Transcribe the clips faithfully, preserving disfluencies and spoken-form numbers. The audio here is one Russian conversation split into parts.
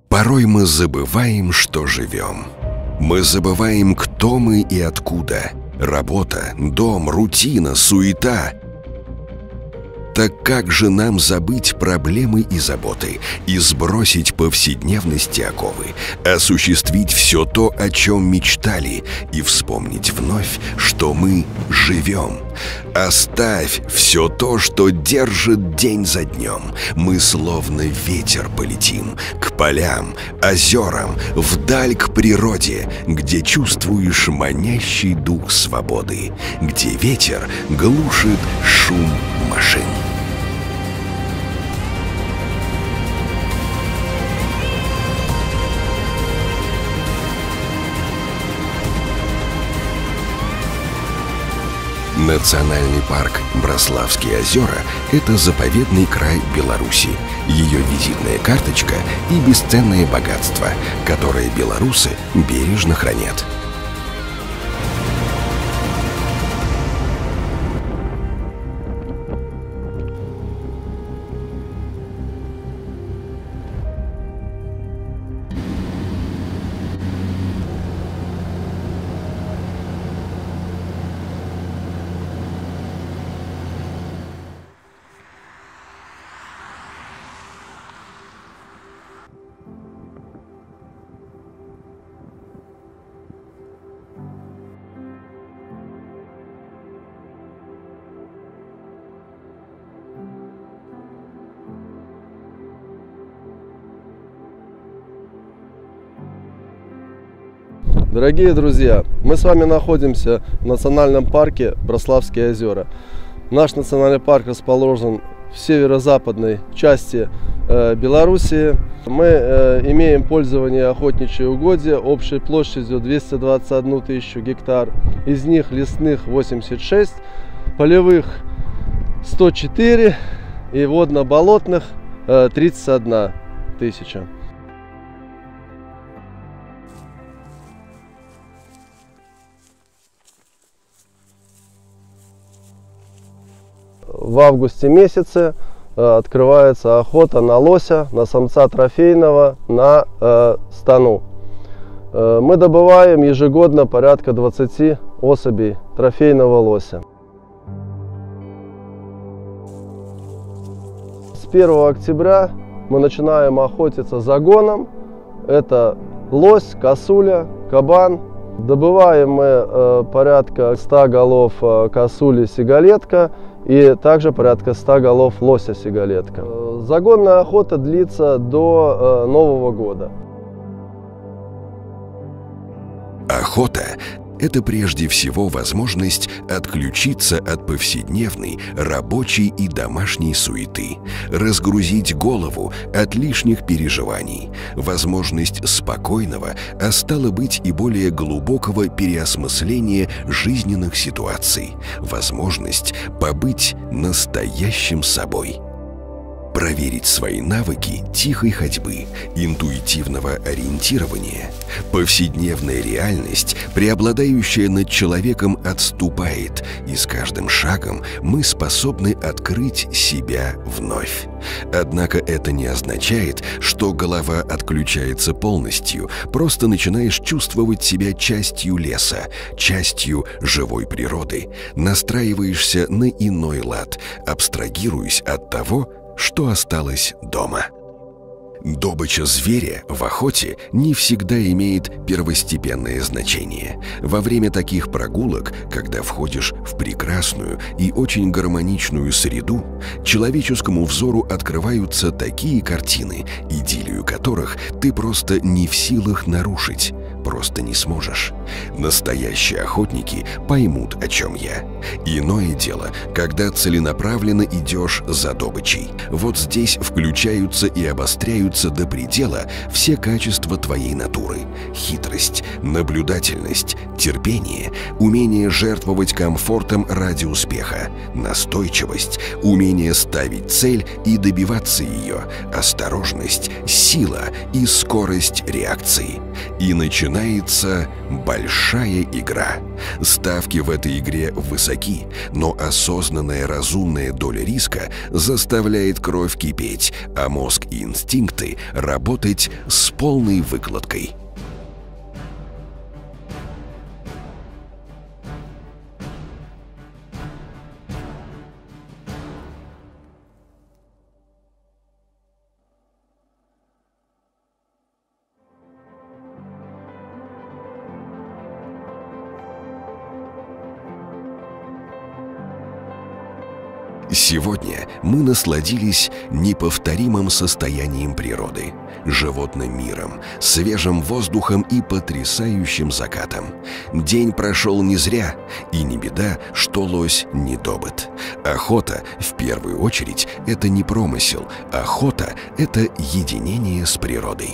Порой мы забываем, что живем. Мы забываем, кто мы и откуда. Работа, дом, рутина, суета. Так как же нам забыть проблемы и заботы и сбросить повседневности оковы, осуществить все то, о чем мечтали, и вспомнить вновь, что мы живем? Оставь все то, что держит день за днем. Мы словно ветер полетим к полям, озерам, вдаль к природе, где чувствуешь манящий дух свободы, где ветер глушит шум машин. Национальный парк Браславские озера – это заповедный край Беларуси, ее визитная карточка и бесценное богатство, которое белорусы бережно хранят. Дорогие друзья, мы с вами находимся в национальном парке Браславские озера. Наш национальный парк расположен в северо-западной части э, Белоруссии. Мы э, имеем пользование охотничьи угодья общей площадью двести двадцать одну тысячу гектар. Из них лесных восемьдесят шесть, полевых сто четыре и водно-болотных э, тридцать одна тысяча. В августе месяце э, открывается охота на лося, на самца трофейного на э, стану. Э, мы добываем ежегодно порядка двадцати особей трофейного лося. С первого октября мы начинаем охотиться загоном. Это лось, косуля, кабан. Добываем мы э, порядка ста голов э, косули сигалетка и также порядка ста голов лося сигалетка. Э, загонная охота длится до э, Нового года. Охота – это прежде всего возможность отключиться от повседневной, рабочей и домашней суеты, разгрузить голову от лишних переживаний, возможность спокойного, а стало быть и более глубокого переосмысления жизненных ситуаций, возможность побыть настоящим собой. Проверить свои навыки тихой ходьбы, интуитивного ориентирования. Повседневная реальность, преобладающая над человеком, отступает, и с каждым шагом мы способны открыть себя вновь. Однако это не означает, что голова отключается полностью, просто начинаешь чувствовать себя частью леса, частью живой природы, настраиваешься на иной лад, абстрагируясь от того, что осталось дома. Добыча зверя в охоте не всегда имеет первостепенное значение. Во время таких прогулок, когда входишь в прекрасную и очень гармоничную среду, человеческому взору открываются такие картины, идиллию которых ты просто не в силах нарушить, просто не сможешь. Настоящие охотники поймут, о чем я. Иное дело, когда целенаправленно идешь за добычей. Вот здесь включаются и обостряются до предела все качества твоей натуры: хитрость, наблюдательность, терпение, умение жертвовать комфортом ради успеха, настойчивость, умение ставить цель и добиваться ее, осторожность, сила и скорость реакции. И начинаешь начинается большая игра. Ставки в этой игре высоки, но осознанная разумная доля риска заставляет кровь кипеть, а мозг и инстинкты работать с полной выкладкой. Сегодня мы насладились неповторимым состоянием природы, животным миром, свежим воздухом и потрясающим закатом. День прошел не зря, и не беда, что лось не добыт. Охота, в первую очередь, это не промысел, охота – это единение с природой.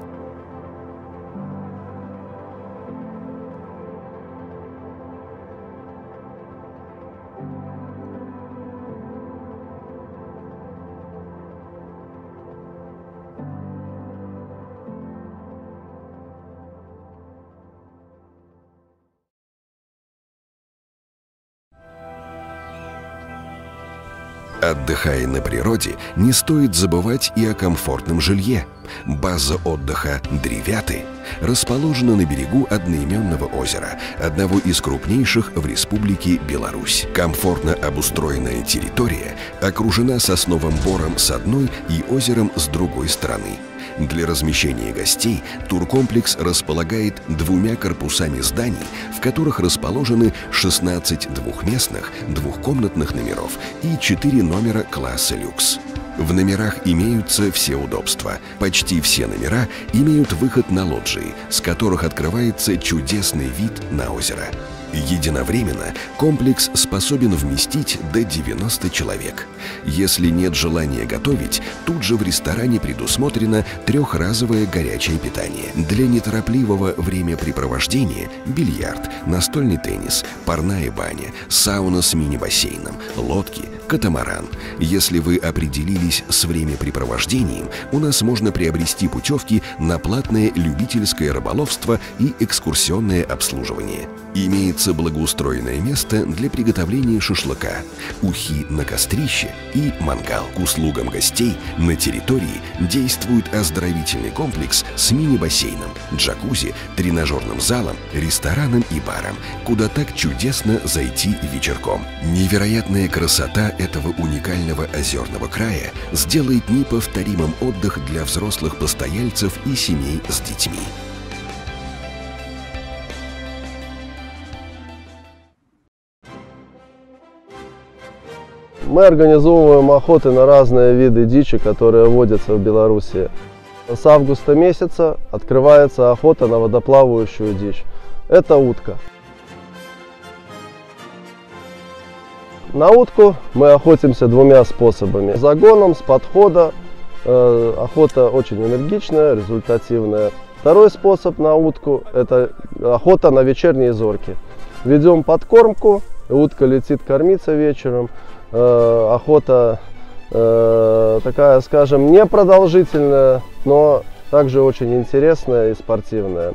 Отдыхая на природе, не стоит забывать и о комфортном жилье. База отдыха «Древяты» расположена на берегу одноименного озера, одного из крупнейших в Республике Беларусь. Комфортно обустроенная территория окружена сосновым бором с одной и озером с другой стороны. Для размещения гостей туркомплекс располагает двумя корпусами зданий, в которых расположены шестнадцать двухместных двухкомнатных номеров и четыре номера класса люкс. В номерах имеются все удобства. Почти все номера имеют выход на лоджии, с которых открывается чудесный вид на озеро. Единовременно комплекс способен вместить до девяноста человек. Если нет желания готовить, тут же в ресторане предусмотрено трехразовое горячее питание. Для неторопливого времяпрепровождения бильярд, настольный теннис, парная баня, сауна с мини-бассейном, лодки, катамаран. Если вы определились с времяпрепровождением, у нас можно приобрести путевки на платное любительское рыболовство и экскурсионное обслуживание. Имеется благоустроенное место для приготовления шашлыка, ухи на кострище и мангал. К услугам гостей на территории действует оздоровительный комплекс с мини-бассейном, джакузи, тренажерным залом, рестораном и баром, куда так чудесно зайти вечерком. Невероятная красота этого уникального озерного края сделает неповторимым отдых для взрослых постояльцев и семей с детьми. Мы организовываем охоты на разные виды дичи, которые водятся в Беларуси. С августа месяца открывается охота на водоплавающую дичь. Это утка. На утку мы охотимся двумя способами. Загоном, с подхода. Э, охота очень энергичная, результативная. Второй способ на утку – это охота на вечерние зорьки. Ведем подкормку, утка летит кормиться вечером. Э, охота э, такая, скажем, непродолжительная, но также очень интересная и спортивная.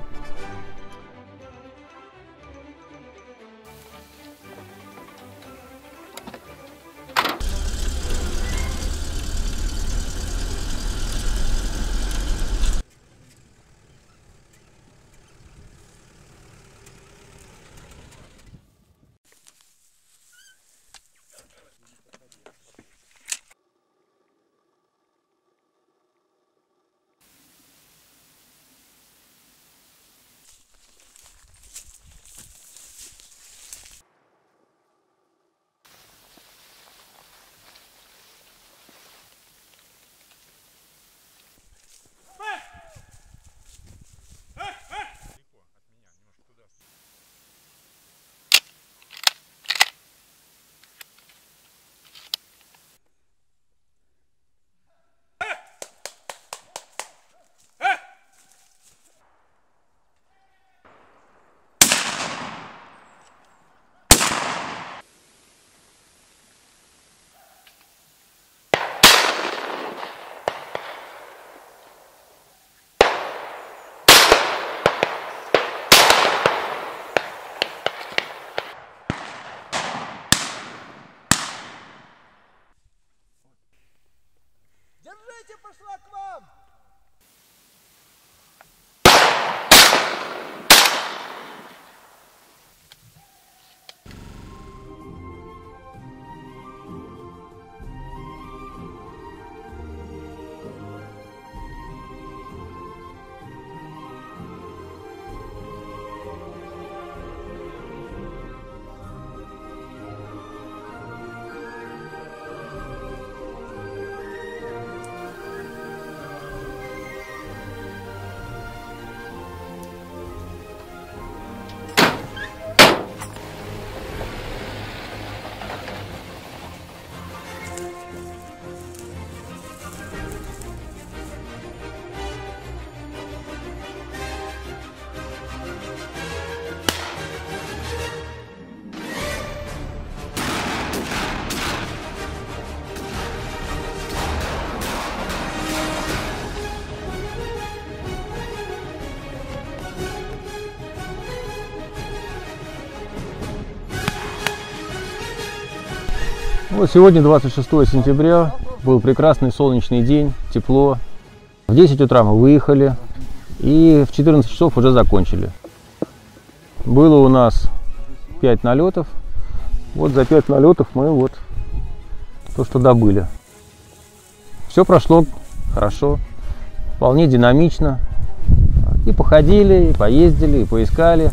Вот сегодня двадцать шестое сентября, был прекрасный солнечный день, тепло. В десять утра мы выехали и в четырнадцать часов уже закончили. Было у нас пять налетов. Вот за пять налетов мы вот то, что добыли. Все прошло хорошо, вполне динамично. И походили, и поездили, и поискали.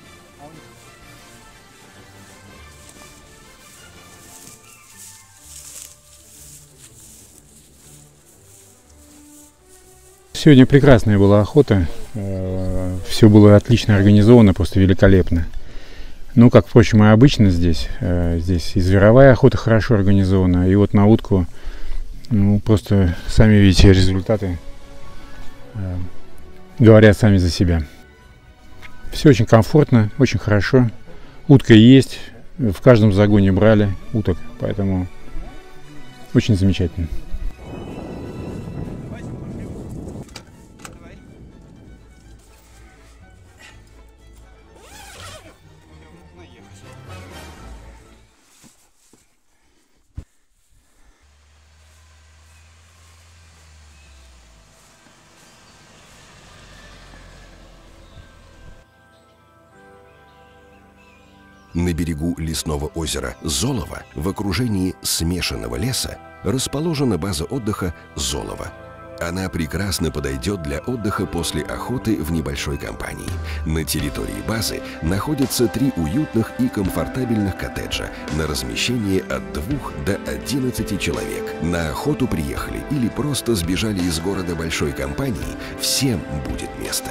Сегодня прекрасная была охота, все было отлично организовано, просто великолепно. Ну, как, впрочем, и обычно здесь. Здесь и зверовая охота хорошо организована, и вот на утку, ну, просто сами видите, результаты говорят сами за себя. Все очень комфортно, очень хорошо. Утка есть, в каждом загоне брали уток, поэтому очень замечательно. На берегу лесного озера Золово, в окружении смешанного леса, расположена база отдыха «Золово». Она прекрасно подойдет для отдыха после охоты в небольшой компании. На территории базы находятся три уютных и комфортабельных коттеджа на размещение от двух до одиннадцати человек. На охоту приехали или просто сбежали из города большой компании, всем будет место.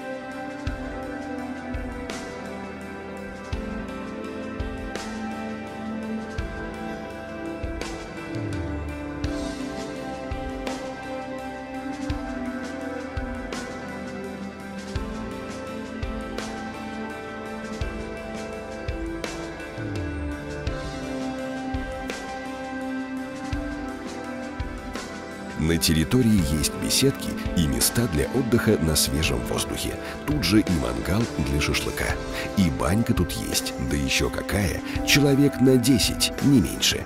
На территории есть беседки и места для отдыха на свежем воздухе. Тут же и мангал для шашлыка. И банька тут есть, да еще какая, человек на десять, не меньше.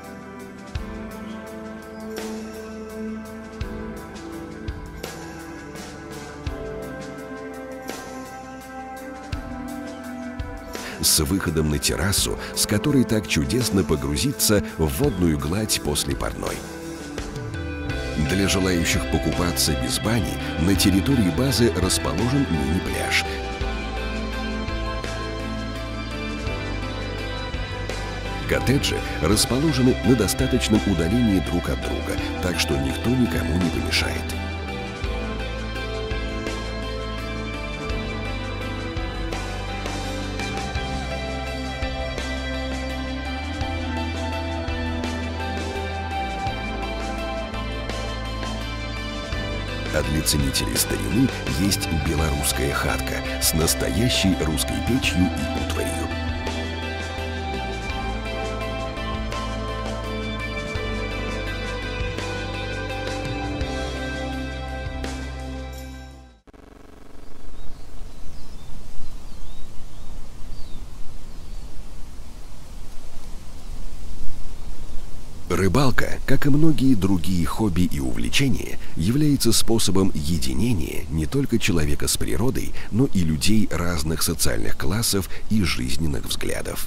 С выходом на террасу, с которой так чудесно погрузиться в водную гладь после парной. Для желающих покупаться без бани на территории базы расположен мини-пляж. Коттеджи расположены на достаточном удалении друг от друга, так что никто никому не помешает. А для ценителей старины есть белорусская хатка с настоящей русской печью и утварью. Рыбалка, как и многие другие хобби и увлечения, является способом единения не только человека с природой, но и людей разных социальных классов и жизненных взглядов.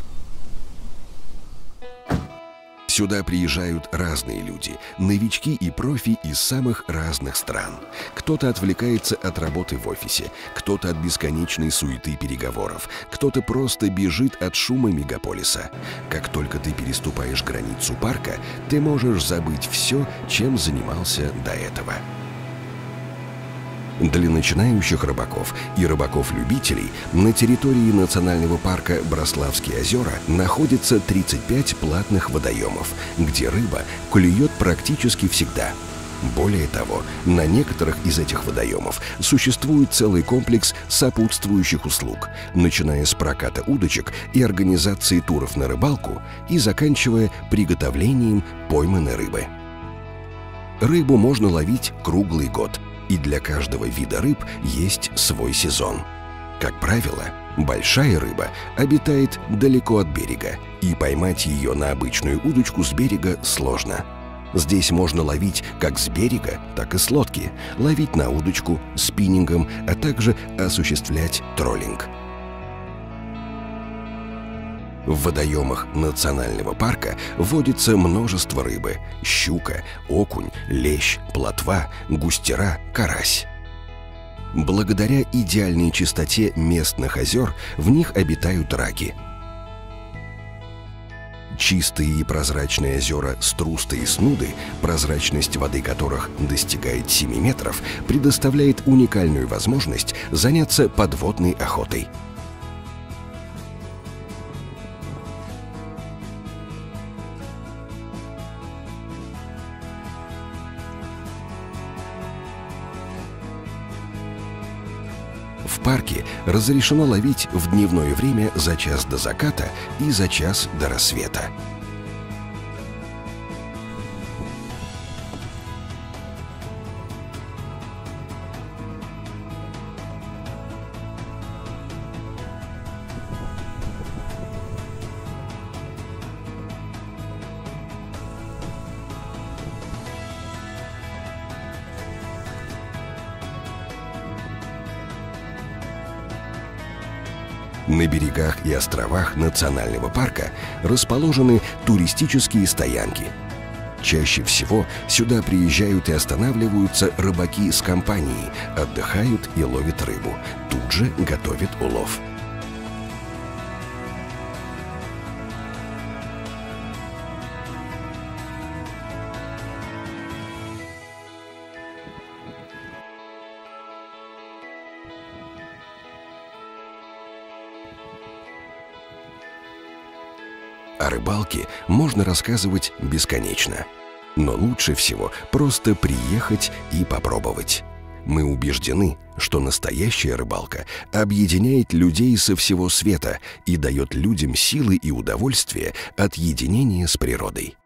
Сюда приезжают разные люди, новички и профи из самых разных стран. Кто-то отвлекается от работы в офисе, кто-то от бесконечной суеты переговоров, кто-то просто бежит от шума мегаполиса. Как только ты переступаешь границу парка, ты можешь забыть все, чем занимался до этого. Для начинающих рыбаков и рыбаков-любителей на территории национального парка Брославские озера находится тридцать пять платных водоемов, где рыба клюет практически всегда. Более того, на некоторых из этих водоемов существует целый комплекс сопутствующих услуг, начиная с проката удочек и организации туров на рыбалку и заканчивая приготовлением пойманной рыбы. Рыбу можно ловить круглый год. И для каждого вида рыб есть свой сезон. Как правило, большая рыба обитает далеко от берега, и поймать ее на обычную удочку с берега сложно. Здесь можно ловить как с берега, так и с лодки, ловить на удочку, спиннингом, а также осуществлять троллинг. В водоемах национального парка водится множество рыбы – щука, окунь, лещ, плотва, густера, карась. Благодаря идеальной чистоте местных озер в них обитают раки. Чистые и прозрачные озера Струсты и Снуды, прозрачность воды которых достигает семи метров, предоставляет уникальную возможность заняться подводной охотой. В парке разрешено ловить в дневное время за час до заката и за час до рассвета. На берегах и островах национального парка расположены туристические стоянки. Чаще всего сюда приезжают и останавливаются рыбаки с компанией, отдыхают и ловят рыбу, тут же готовят улов. О рыбалке можно рассказывать бесконечно, но лучше всего просто приехать и попробовать. Мы убеждены, что настоящая рыбалка объединяет людей со всего света и дает людям силы и удовольствие от единения с природой.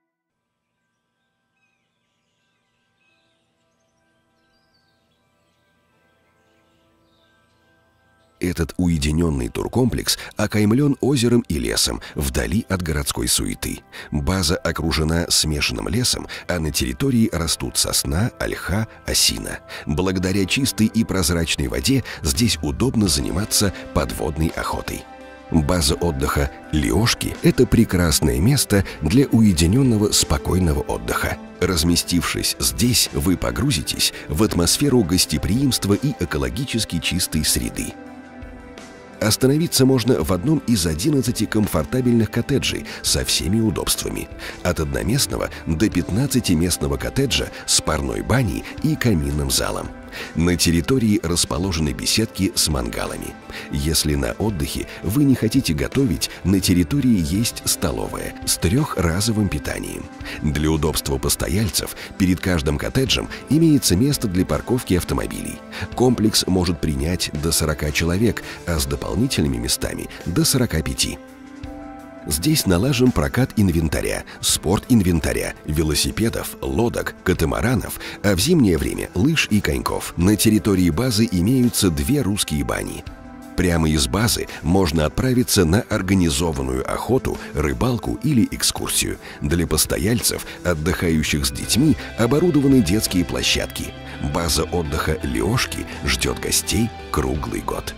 Этот уединенный туркомплекс окаймлен озером и лесом, вдали от городской суеты. База окружена смешанным лесом, а на территории растут сосна, ольха, осина. Благодаря чистой и прозрачной воде здесь удобно заниматься подводной охотой. База отдыха «Лёшки» — это прекрасное место для уединенного спокойного отдыха. Разместившись здесь, вы погрузитесь в атмосферу гостеприимства и экологически чистой среды. Остановиться можно в одном из одиннадцати комфортабельных коттеджей со всеми удобствами. От одноместного до пятнадцатиместного коттеджа с парной баней и каминным залом. На территории расположены беседки с мангалами. Если на отдыхе вы не хотите готовить, на территории есть столовая с трехразовым питанием. Для удобства постояльцев перед каждым коттеджем имеется место для парковки автомобилей. Комплекс может принять до сорока человек, а с дополнительными местами до сорока пяти. Здесь налажен прокат инвентаря, спорт-инвентаря, велосипедов, лодок, катамаранов, а в зимнее время лыж и коньков. На территории базы имеются две русские бани. Прямо из базы можно отправиться на организованную охоту, рыбалку или экскурсию. Для постояльцев, отдыхающих с детьми, оборудованы детские площадки. База отдыха «Лёшки» ждет гостей круглый год.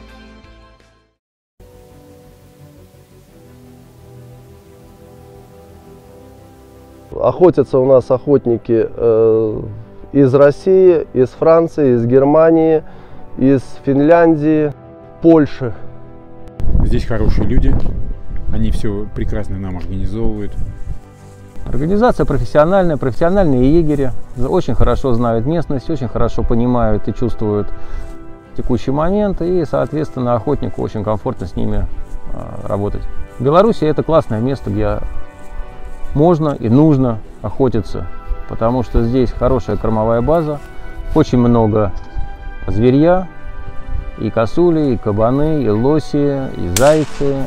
Охотятся у нас охотники э, из России, из Франции, из Германии, из Финляндии, Польши. Здесь хорошие люди, они все прекрасно нам организовывают. Организация профессиональная, профессиональные егери, очень хорошо знают местность, очень хорошо понимают и чувствуют текущий момент, и, соответственно, охотнику очень комфортно с ними э, работать. В Беларуси это классное место, где можно и нужно охотиться, потому что здесь хорошая кормовая база, очень много зверья, и косули, и кабаны, и лоси, и зайцы.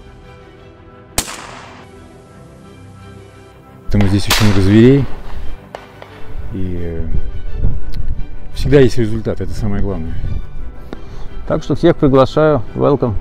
Поэтому здесь очень много зверей, и всегда есть результат, это самое главное. Так что всех приглашаю, welcome.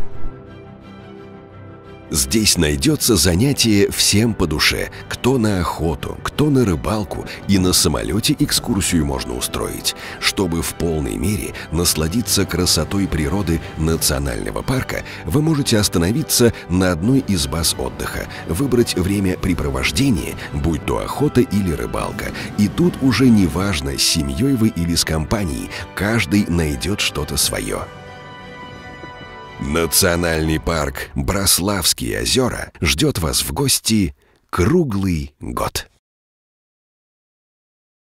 Здесь найдется занятие всем по душе. Кто на охоту, кто на рыбалку, и на самолете экскурсию можно устроить. Чтобы в полной мере насладиться красотой природы национального парка, вы можете остановиться на одной из баз отдыха, выбрать времяпрепровождения, будь то охота или рыбалка. И тут уже не важно, с семьей вы или с компанией, каждый найдет что-то свое. Национальный парк Браславские озера ждет вас в гости круглый год.